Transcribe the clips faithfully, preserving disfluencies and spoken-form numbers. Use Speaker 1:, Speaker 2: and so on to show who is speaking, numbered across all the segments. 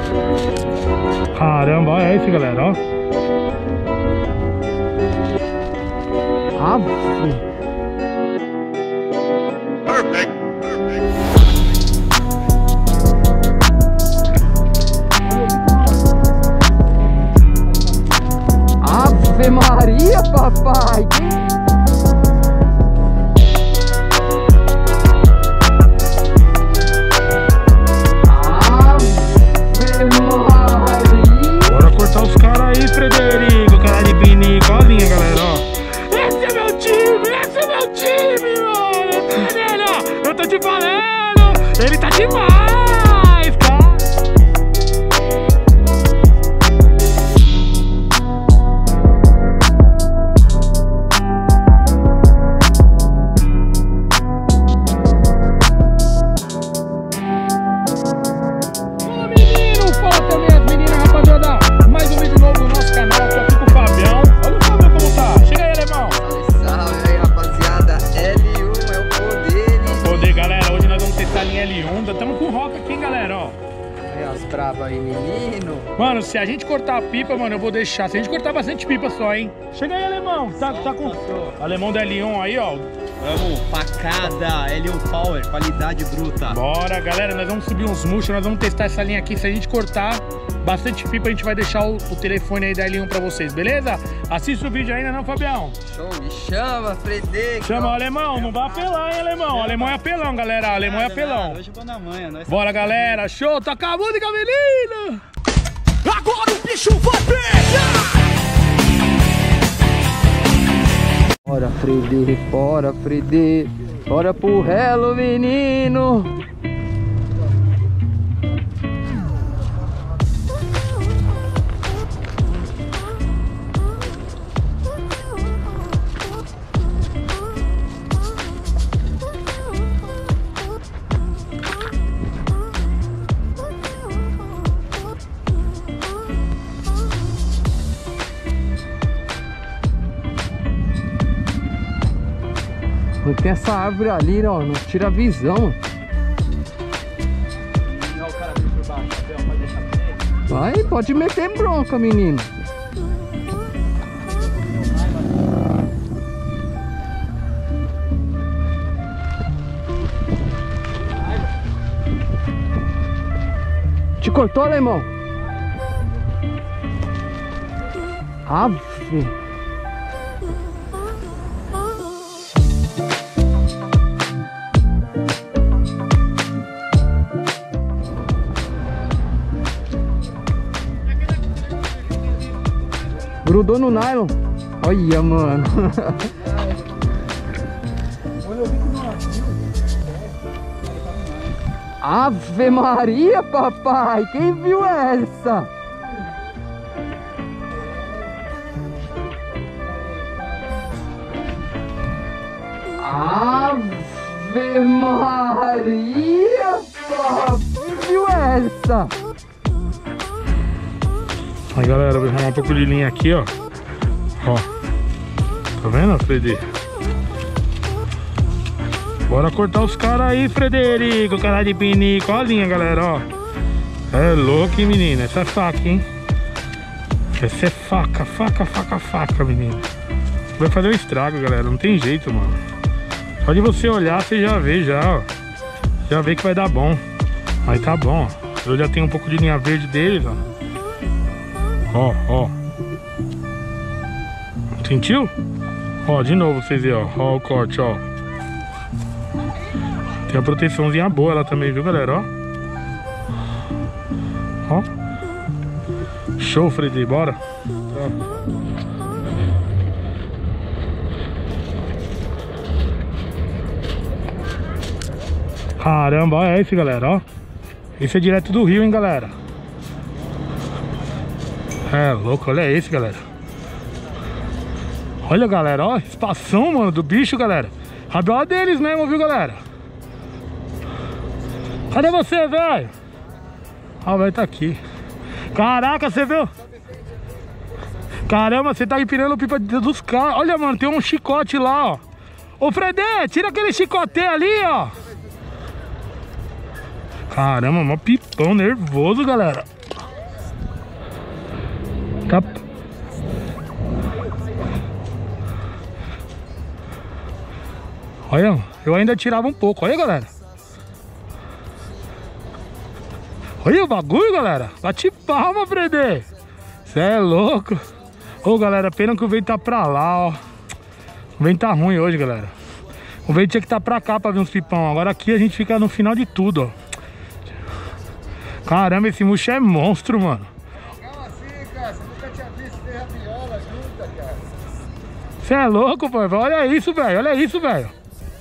Speaker 1: Caramba, olha esse, galera, ó.
Speaker 2: Ave.
Speaker 3: Perfect.
Speaker 2: Ave Maria, papai.
Speaker 1: Bora cortar os caras aí, Frederico. Cara de pinico, olha a linha, galera, ó. Esse é meu time, esse é meu time, mano. Ele, ó, eu tô te falando. Ele tá demais, cara. Fala, menino, fala também as meninas, rapaziada. Mais um vídeo novo no nosso canal. Tô aqui com o Fabião. Olha o Fabião como tá. Chega aí, alemão.
Speaker 2: Salve, salve aí, rapaziada. L um é o poder.
Speaker 1: Poder, galera. Hoje nós vamos testar a linha L um. Estamos com o Roca aqui, hein, galera, ó.
Speaker 2: Aí as bravas aí, menino.
Speaker 1: Mano, se a gente cortar a pipa, mano, eu vou deixar. Se a gente cortar bastante pipa só, hein. Chega aí, alemão. Tá, tá com... Alemão da L um aí, ó.
Speaker 4: Vamos, facada, L um Power, qualidade bruta.
Speaker 1: Bora, galera, nós vamos subir uns murchos, nós vamos testar essa linha aqui. Se a gente cortar bastante pipa, a gente vai deixar o, o telefone aí da L um pra vocês, beleza? Assista o vídeo ainda não, Fabião?
Speaker 2: Show, me chama, Frederico.
Speaker 1: Chama o alemão, não vai apelar, hein, alemão? O alemão é apelão, galera, o alemão é apelão.
Speaker 4: Hoje eu vou na manhã, nós.
Speaker 1: Bora, galera, show, toca a música, menino!
Speaker 4: Agora o bicho vai pegar!
Speaker 2: Bora, Frederico, bora, Frederico. Bora pro relo, menino. Tem essa árvore ali, ó, não tira a visão. Vai, pode meter bronca, menino. Te cortou, alemão? Ave. Grudou no nylon. Olha, mano. Ave Maria, papai. Quem viu essa? Ave Maria, papai. Quem viu essa?
Speaker 1: Aí, galera, vou arrumar um pouco de linha aqui, ó. Ó. Tá vendo, Fredê? Bora cortar os caras aí, Frederico. Cara de pinico. Olha a linha, galera, ó. É louco, hein, menina? Essa é faca, hein? Essa é faca, faca, faca, faca, menina. Vai fazer um estrago, galera. Não tem jeito, mano. Só de você olhar, você já vê, já, ó. Já vê que vai dar bom. Aí tá bom, ó. Eu já tenho um pouco de linha verde deles, ó. Ó, ó. Sentiu? Ó, de novo vocês verem, ó. Ó o corte, ó. Tem uma proteçãozinha boa lá também, viu, galera? Ó. Ó. Show, Freddy, bora. Caramba, olha esse, galera, ó. Esse é direto do rio, hein, galera. É louco, olha esse, galera. Olha, galera, ó, espação, mano, do bicho, galera. Rabiola deles mesmo, viu, galera? Cadê você, velho? Ah, o velho tá aqui. Caraca, você viu? Caramba, você tá empinando pipa dos caras. Olha, mano, tem um chicote lá, ó. Ô, Fredê, tira aquele chicote ali, ó. Caramba, mó pipão nervoso, galera. Tá... Olha, eu ainda tirava um pouco. Olha, galera. Olha o bagulho, galera. Bate palma, Fredê. Cê é louco. Ô, galera, pena que o vento tá pra lá, ó. O vento tá ruim hoje, galera. O vento tinha que tá pra cá pra ver uns pipão. Agora aqui a gente fica no final de tudo, ó. Caramba, esse murcho é monstro, mano.
Speaker 3: Calma assim, cara. Você nunca tinha visto ter rabiola junta, cara.
Speaker 1: Você é louco, pai. Olha isso, velho. Olha isso, velho.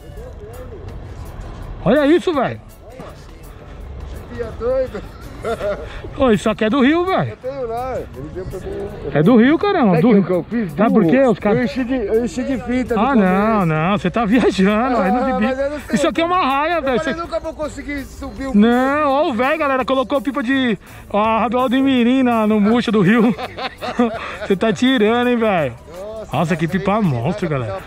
Speaker 1: Olha isso, velho.
Speaker 3: Tia doido.
Speaker 1: Ô, isso aqui é do Rio, velho.
Speaker 3: Eu tenho lá. Ele deu pra mim.
Speaker 1: É do Rio, caramba.
Speaker 3: Sabe
Speaker 1: Do
Speaker 3: o
Speaker 1: Rio.
Speaker 3: que eu fiz?
Speaker 1: Sabe por quê? Os caras...
Speaker 3: Eu enchi de, eu enchi de fita. no
Speaker 1: Ah,
Speaker 3: começo.
Speaker 1: não, não. Você tá viajando.
Speaker 3: Ah,
Speaker 1: aí não bebi.
Speaker 3: mas eu não sei.
Speaker 1: Isso aqui é uma raia,
Speaker 3: Eu
Speaker 1: velho.
Speaker 3: falei,
Speaker 1: Você...
Speaker 3: nunca vou conseguir subir o...
Speaker 1: Não, ó o velho, galera. Colocou pipa de... Ó, a rabiola de mirim na- no murcho do Rio. Você tá tirando, hein, velho. Nossa, que pipa monstro, galera.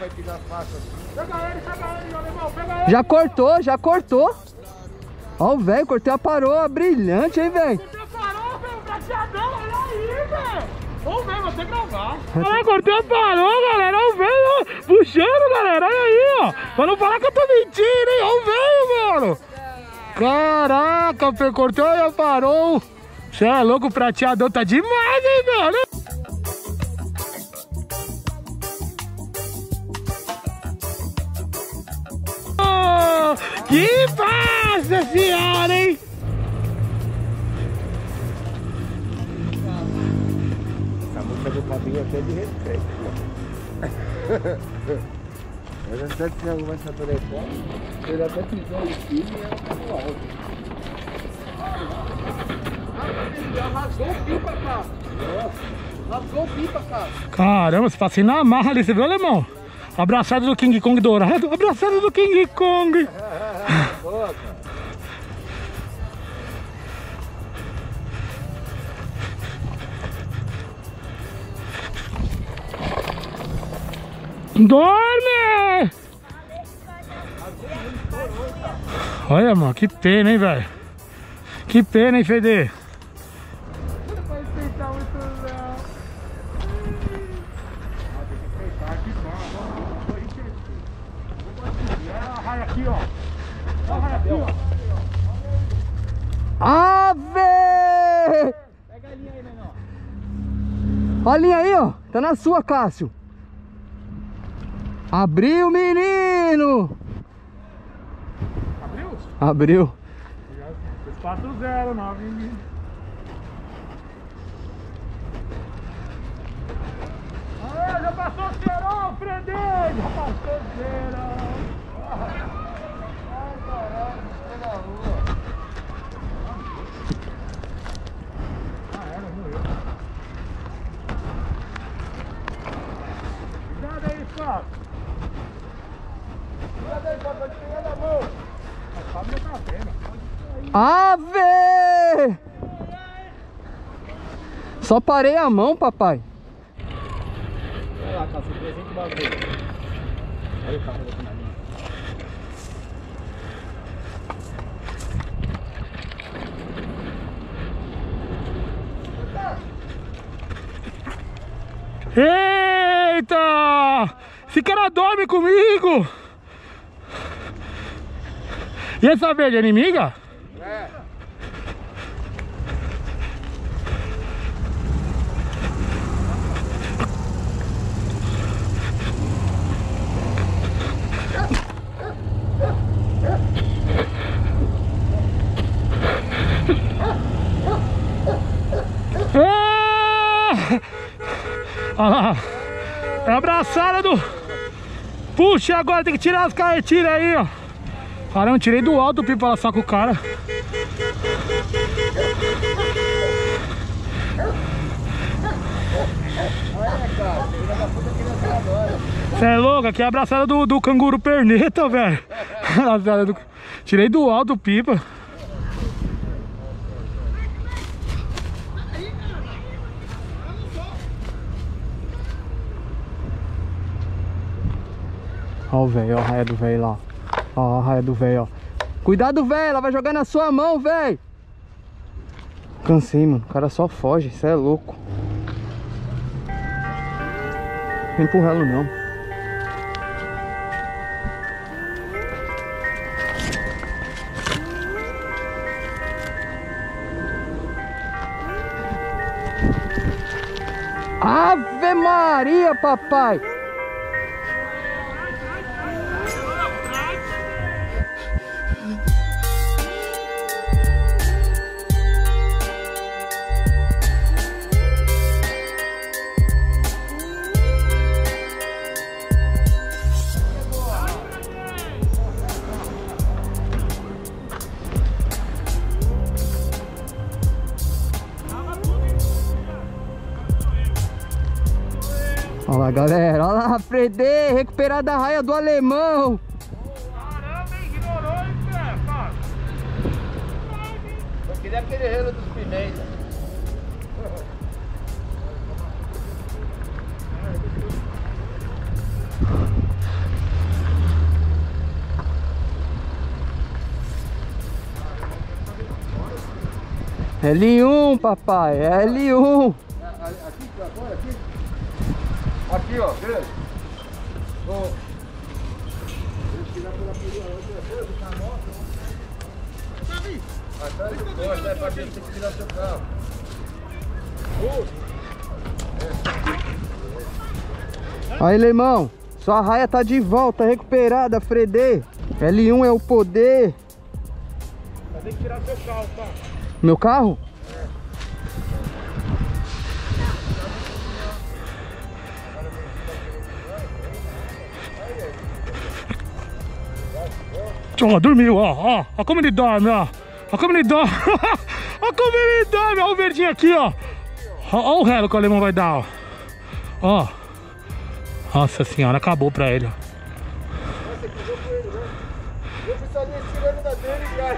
Speaker 2: Já cortou, já cortou. Ó o velho, cortei a paroa brilhante, hein, velho.
Speaker 1: Parou, velho, prateadão, olha aí, velho. Ô, velho, você gravar. Olha, cortei a parou, galera. Ó o velho, puxando, galera. Olha aí, ó. Pra não falar que eu tô mentindo, hein. Ó o velho, mano. Caraca, Fê, cortou e parou. Você é louco, o prateadão tá demais, hein, velho. Oh, que passa, senhora, hein?
Speaker 3: Essa música do Fabinho aqui é de respeito. Eu já sei que alguma essa telefone. Ele até pisou no filho e ela tá no alto. Rasgou o pipa, cara. Rasgou o pipa, cara.
Speaker 1: Caramba, você passei na marra ali, você viu, alemão? Abraçado do King Kong dourado, abraçado do King Kong.
Speaker 3: Boa, cara.
Speaker 1: Dorme! Olha, mano, que pena, hein, velho? Que pena, hein, Fede? Aqui, ó. Aqui, ó.
Speaker 2: Ave!
Speaker 4: Pega a linha aí, menor.
Speaker 2: Olha a linha aí, ó. Tá na sua, Cássio. Abriu, menino!
Speaker 1: Abriu?
Speaker 2: Abriu.
Speaker 1: quatro zero nove. Ah, já passou o Cerol, Fredê! Já passou o Cerol.
Speaker 3: Ai, caralho, foi na rua.
Speaker 1: Ah, ela morreu. Cuidado aí, Fábio.
Speaker 3: Cuidado aí, papai, te pegar na mão.
Speaker 1: O Fábio não tá vendo.
Speaker 2: Ave! Só parei a mão, papai.
Speaker 4: Olha lá, Cássio, presente o bagulho. Olha o carro aqui na linha.
Speaker 1: Eita! Esse cara dorme comigo! E essa verde é inimiga?
Speaker 3: É.
Speaker 1: É! Olha lá! É a abraçada do... Puxa, agora tem que tirar as carretilhas aí, ó! Caramba, tirei do alto o pipa pra laçar com o cara. Você é louco? Aqui é a abraçada do, do canguru perneta, velho. do... Tirei do alto o pipa.
Speaker 2: Ó o velho, ó a raia do velho lá. Ó a raia do velho, ó. Cuidado, velho, ela vai jogar na sua mão, velho. Cansei, mano. O cara só foge, isso é louco. pra empurrar ela não. Ave Maria, papai! Olha lá, galera, olha lá, Fredê, recuperada a raia do alemão.
Speaker 1: Caramba, ignorou, hein, cara?
Speaker 3: Eu queria aquele relo dos pimentas.
Speaker 2: L um, papai, L um.
Speaker 3: Aqui, agora, aqui. Aqui, ó, grande. Ó. Deixa eu tirar pela perua, outra coisa, tá morta. Atrás do poste, é pra ver se tem que tirar seu carro.
Speaker 2: Aí, Lemão, sua raia tá de volta, recuperada, Fredê. L um é o poder.
Speaker 1: Vai ter que tirar seu carro, tá?
Speaker 2: Meu carro?
Speaker 1: Ó, dormiu, ó, ó, ó como ele dorme, ó. Ó como ele dorme. Ó como ele dorme, ó o verdinho aqui, ó. Ó, ó o relo que o alemão vai dar, ó. Ó. Nossa senhora, acabou pra ele, ó.
Speaker 3: Nossa, que jogo foi ele, né? Eu fui só ali tirando da dele, cara.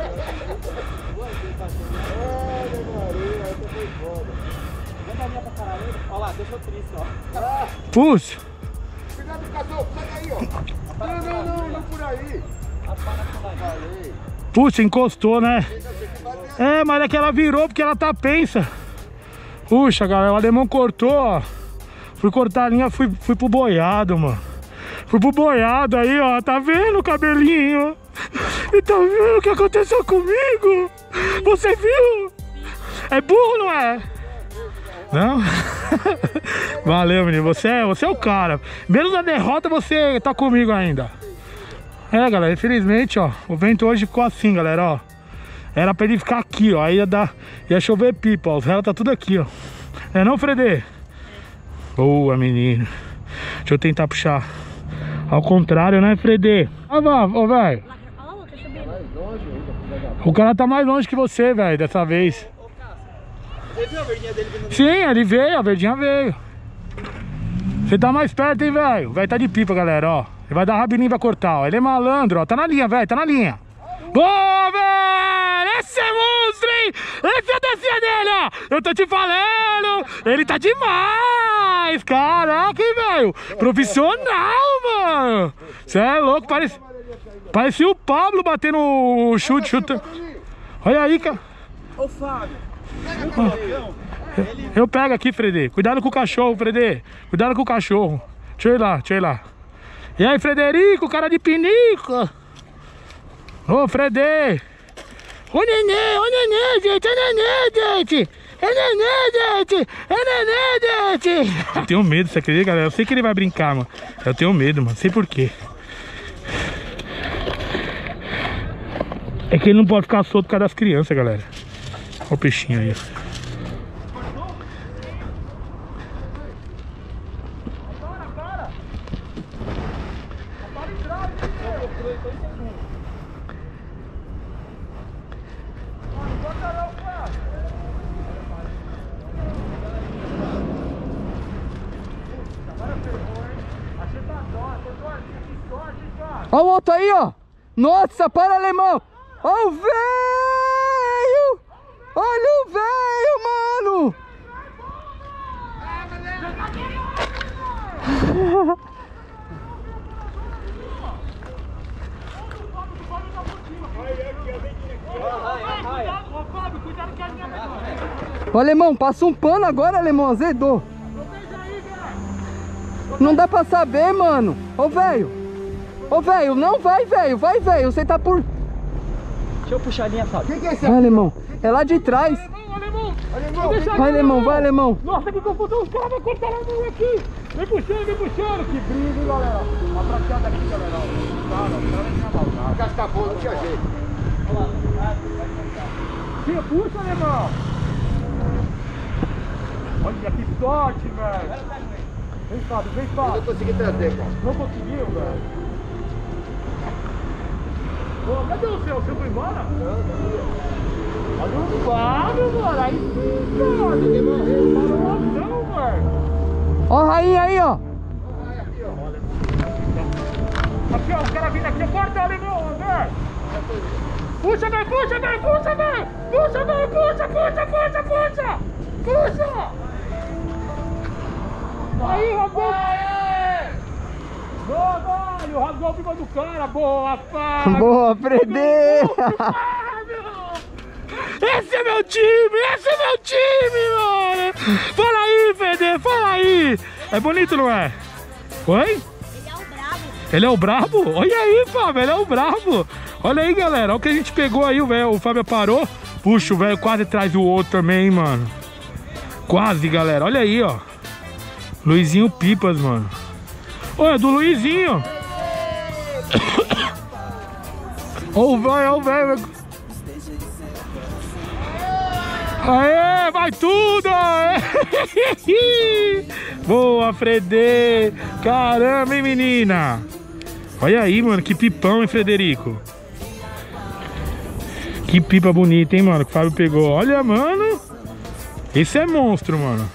Speaker 3: Olha, Maria, essa foi foda.
Speaker 4: Vem da minha pra caralho. Olha lá, deixou triste, ó.
Speaker 1: Puxa.
Speaker 3: Cuidado, cachorro, sai daí, ó. Não, não, não, não por aí. Falei.
Speaker 1: Puxa, encostou, né? É, mas é que ela virou porque ela tá pensa. Puxa, galera, o alemão cortou, ó. Fui cortar a linha, fui, fui pro boiado, mano. Fui pro boiado aí, ó. Tá vendo o cabelinho? E tá vendo o que aconteceu comigo? Você viu? É burro, não é? Não? Valeu, menino. Você é, você é o cara. Menos na derrota, você tá comigo ainda. É, galera, infelizmente, ó, o vento hoje ficou assim, galera, ó. Era pra ele ficar aqui, ó, aí ia dar, ia chover pipa, ó, os relos tá tudo aqui, ó. É não, Fredê? Boa, menino. Deixa eu tentar puxar ao contrário, né, Fredê? Ah, vá, ó, velho. O cara tá mais longe que você, velho, dessa vez.
Speaker 4: Você viu a verdinha dele vindo?
Speaker 1: Sim, ele veio, a verdinha veio. Você tá mais perto, hein, velho? Vai tá de pipa, galera, ó. Ele vai dar rabininho pra cortar, ó. Ele é malandro, ó. Tá na linha, velho. Tá na linha. Boa, velho! Esse é monstro, hein? Esse é a dancinha dele, ó. Eu tô te falando. Ele tá demais. Caraca, hein, velho? Profissional, mano. Você é louco. Parece... Parecia o Pablo batendo o chute, chute. Olha aí, cara.
Speaker 4: Ô, Fábio.
Speaker 1: Eu, eu pego aqui, Fredê. Cuidado com o cachorro, Fredê. Cuidado com o cachorro. Deixa eu ir lá, deixa eu ir lá. E aí, Frederico, cara de pinico. Ô, Fredê. Ô, nenê, ô, nenê, gente. É nenê, gente. É nenê, gente. É nenê, gente. Eu tenho medo, você acredita, galera? Eu sei que ele vai brincar, mano. Eu tenho medo, mano. Sei por quê. É que ele não pode ficar solto por causa das crianças, galera. Olha o peixinho aí, ó.
Speaker 2: Olha o outro aí, ó. Nossa, para, alemão. Olha o velho. Olha o velho, mano. Ô, alemão, passa um pano agora, alemão, azedou. Não dá pra saber, mano. Ô, velho. Ô, velho, não vai, velho. Vai, velho. Você tá por...
Speaker 4: Deixa eu puxar a linha, Fábio.
Speaker 3: Quem que é esse
Speaker 2: Vai,
Speaker 3: aqui?
Speaker 2: alemão. É lá de trás.
Speaker 1: Alemão,
Speaker 3: Alemão,
Speaker 2: Vai, alemão. Vai, alemão.
Speaker 1: Nossa, que confusão, os caras vão cortar a mão aqui. Vem puxando, vem puxando. Que briga, hein, galera.
Speaker 3: Uma prateada aqui, galera. Cara, o cara vai me amalgar. Gasta bom, não tinha jeito.
Speaker 1: Tira, puxa, alemão. Olha que sorte, velho. Vem, Fábio, vem,
Speaker 3: Eu
Speaker 1: Fábio.
Speaker 3: não consegui trazer, cara.
Speaker 1: Não conseguiu, velho. Ô, cadê o seu? O seu foi embora? Olha o Fábio, mano. Aí sim, cara. Ninguém morreu. Parou não, velho.
Speaker 2: Ó a rainha aí, ó.
Speaker 1: Aqui, ó, o cara vindo aqui, corta ali, meu, velho. Puxa, velho, puxa, velho, puxa, velho. Puxa, velho, puxa, puxa, puxa, puxa. Puxa. Aí, rasgou. Boa, velho, rasgou o bico do cara. Boa, Fábio.
Speaker 2: Boa, Fredê.
Speaker 1: Esse é meu time, esse é meu time, mano. Fala aí, Fede, fala aí. É bonito, não é? Oi?
Speaker 5: Ele é o brabo.
Speaker 1: Ele é o brabo? Olha aí, Fábio, ele é o brabo. Olha aí, galera, olha o que a gente pegou aí, o velho. O Fábio parou. Puxa, o velho quase traz o outro também, mano. Quase, galera, olha aí, ó. Luizinho Pipas, mano. Olha, é do Luizinho. Olha o velho, olha o velho. Aê, vai tudo! Aê. Boa, Fredê! Caramba, hein, menina? Olha aí, mano, que pipão, hein, Frederico? Que pipa bonita, hein, mano, que o Fábio pegou. Olha, mano. Esse é monstro, mano.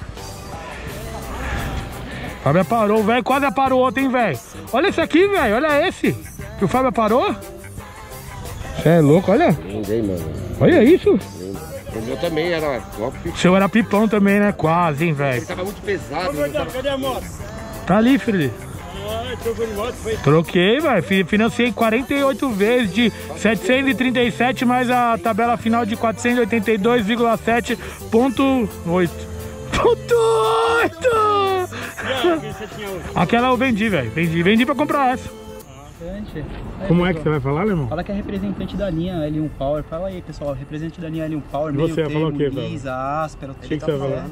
Speaker 1: O Fábio parou, o velho quase aparou outro, hein, velho? Olha esse aqui, velho, olha esse. Que o Fábio parou. Você é louco, olha.
Speaker 3: Ninguém, mano.
Speaker 1: Olha isso.
Speaker 3: O meu também era golpe.
Speaker 1: O seu era pipão também, né? Quase, hein, velho?
Speaker 3: Ele tava muito pesado. Né? Tava...
Speaker 4: Cadê a moto?
Speaker 1: Tá ali, filho.
Speaker 4: Ah, trocou de moto, foi.
Speaker 1: Troquei, velho. Financei quarenta e oito vezes de setecentos e trinta e sete mais a tabela final de quatrocentos e oitenta e dois vírgula sete ponto oito. Ponto oito!
Speaker 4: Você tinha hoje?
Speaker 1: Aquela eu vendi, velho. Vendi, vendi pra comprar essa. Como é que você vai falar, irmão?
Speaker 4: Fala que é representante da linha L um Power. Fala aí, pessoal. Representante da linha L um Power.
Speaker 1: E
Speaker 4: meio
Speaker 1: você vai falar o quê, velho?
Speaker 4: lisa, áspera.
Speaker 1: Achei que você ia falar.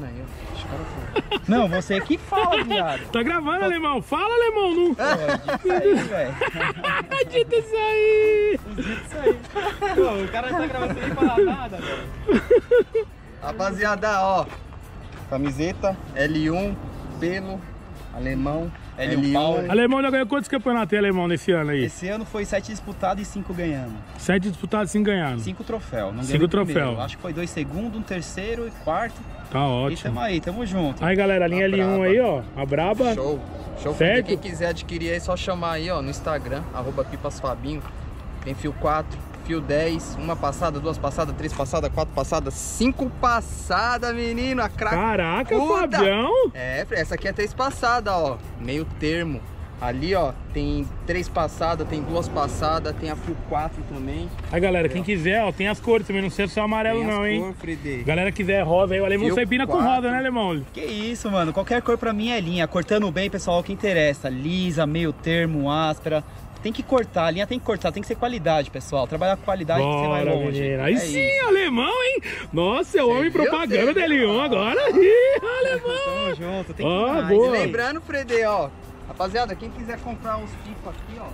Speaker 4: Não, você que fala, viado.
Speaker 1: Tá gravando, alemão? Fala, alemão, não.
Speaker 4: Isso aí, velho.
Speaker 1: Dita isso aí.
Speaker 4: Isso aí. Pô, o cara tá gravando sem falar nada, velho.
Speaker 2: Rapaziada, ó. Camiseta L um, pelo, alemão,
Speaker 4: L um Power.
Speaker 1: Alemão já ganhou quantos campeonatos, alemão, nesse ano aí?
Speaker 4: Esse ano foi sete disputados e cinco ganhando.
Speaker 1: Sete disputados, cinco ganharam.
Speaker 4: Cinco troféus. Não
Speaker 1: Cinco
Speaker 4: ganhei o
Speaker 1: troféus.
Speaker 4: primeiro. Acho que foi dois segundos, um terceiro e quarto.
Speaker 1: Tá
Speaker 4: E
Speaker 1: ótimo.
Speaker 4: tamo aí, tamo junto.
Speaker 1: Aí, galera, a linha L um aí, ó. A braba.
Speaker 2: Show. Show.
Speaker 1: Certo?
Speaker 2: Quem quiser adquirir aí, é só chamar aí, ó, no Instagram, arroba pipasfabinho. Tem fio quatro, fio dez, uma passada, duas passadas, três passadas, quatro passadas, cinco passadas, menino. A craque.
Speaker 1: Caraca,
Speaker 2: Puta.
Speaker 1: Fabião.
Speaker 2: É, essa aqui é três passadas, ó. Meio termo. Ali, ó, tem três passadas, tem duas passadas, tem a fio quatro também.
Speaker 1: Aí, galera, quem quiser, ó, tem as cores também. Não sei se é amarelo,
Speaker 2: Tem as
Speaker 1: não, hein?
Speaker 2: cor, Fredê.
Speaker 1: Galera quiser rosa aí, o alemão
Speaker 2: Fio
Speaker 1: sai pina com
Speaker 2: quatro.
Speaker 1: rosa, né, alemão?
Speaker 4: Que isso, mano. Qualquer cor pra mim é linha. Cortando bem, pessoal, o que interessa. Lisa, meio termo, áspera. Tem que cortar, a linha tem que cortar, tem que ser qualidade, pessoal. Trabalhar com qualidade que você vai
Speaker 1: Bora,
Speaker 4: longe.
Speaker 1: menina. Aí
Speaker 4: É
Speaker 1: sim,
Speaker 4: isso.
Speaker 1: alemão, hein? Nossa, eu amo
Speaker 2: viu?
Speaker 1: propaganda
Speaker 2: Cê
Speaker 1: da
Speaker 2: viu?
Speaker 1: L um agora. Ih, alemão.
Speaker 4: Tamo junto, tem que
Speaker 1: Ó,
Speaker 4: ir mais.
Speaker 1: boa.
Speaker 2: E lembrando, Fredê, ó, rapaziada, quem quiser comprar os pipa aqui, ó.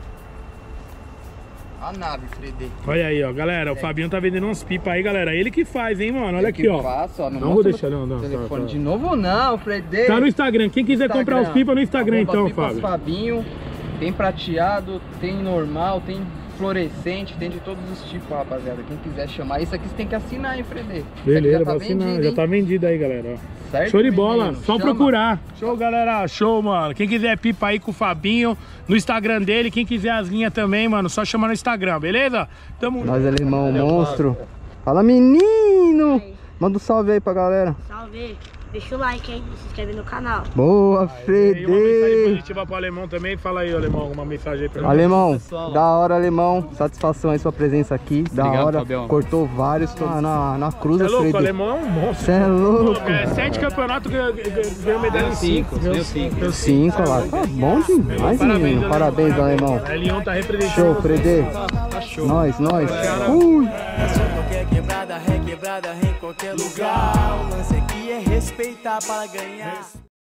Speaker 2: A nave, Fredê.
Speaker 1: Olha aí, ó, galera, o Fabinho tá vendendo uns pipa aí, galera. Ele que faz, hein, mano? Olha
Speaker 2: Eu
Speaker 1: aqui,
Speaker 2: que
Speaker 1: ó.
Speaker 2: faço, ó.
Speaker 1: Não vou
Speaker 2: mostra
Speaker 1: deixar,
Speaker 2: no
Speaker 1: não, não,
Speaker 2: telefone
Speaker 1: tá, tá.
Speaker 2: de novo não, Fredê.
Speaker 1: Tá no Instagram. Quem quiser
Speaker 2: Instagram,
Speaker 1: comprar os pipa no Instagram,
Speaker 2: arroba
Speaker 1: então,
Speaker 2: Pipas
Speaker 1: Fábio.
Speaker 2: Fabinho. Tem prateado, tem normal, tem fluorescente, tem de todos os tipos, rapaziada. Quem quiser chamar, isso aqui você tem que assinar, hein, Fredê? Isso aqui
Speaker 1: Beleza,
Speaker 2: já tá
Speaker 1: vou assinar.
Speaker 2: vendido,
Speaker 1: Já
Speaker 2: hein?
Speaker 1: tá vendido aí, galera, ó.
Speaker 2: Certo,
Speaker 1: Show de bola,
Speaker 2: menino?
Speaker 1: só
Speaker 2: Chama.
Speaker 1: procurar. Show, galera, show, mano. Quem quiser pipa aí com o Fabinho, no Instagram dele. Quem quiser as linhas também, mano, só chamar no Instagram, beleza? Tamo
Speaker 2: Nós, alemão, monstro. Fala, menino! Manda um salve aí pra galera.
Speaker 5: Salve. deixa o like, hein? Se inscreve no canal.
Speaker 3: Boa,
Speaker 1: E uma mensagem
Speaker 3: Fredê!
Speaker 1: positiva pro Alemão também. Fala aí, Alemão, alguma mensagem aí pra ele.
Speaker 3: Alemão,
Speaker 4: Pessoal.
Speaker 3: da hora, Alemão. Satisfação aí sua presença aqui. Da
Speaker 4: Obrigado,
Speaker 3: hora.
Speaker 4: Fabião.
Speaker 3: Cortou vários na, na, na cruz,
Speaker 1: Você é louco, o
Speaker 3: Fredê.
Speaker 1: Alemão é um monstro.
Speaker 3: Você é louco.
Speaker 1: É, sete campeonatos ganhou ganhou medalha em cinco.
Speaker 4: Deu cinco.
Speaker 1: Deu
Speaker 3: Cinco lá. Tá bom demais, menino. Parabéns, Alemão.
Speaker 1: A Leon tá representando.
Speaker 3: Show, Fredê.
Speaker 4: Tá show.
Speaker 3: Nós, nós. Ui.
Speaker 6: Qualquer quebrada, requebrada em qualquer lugar. O lance aqui é respeitar para ganhar.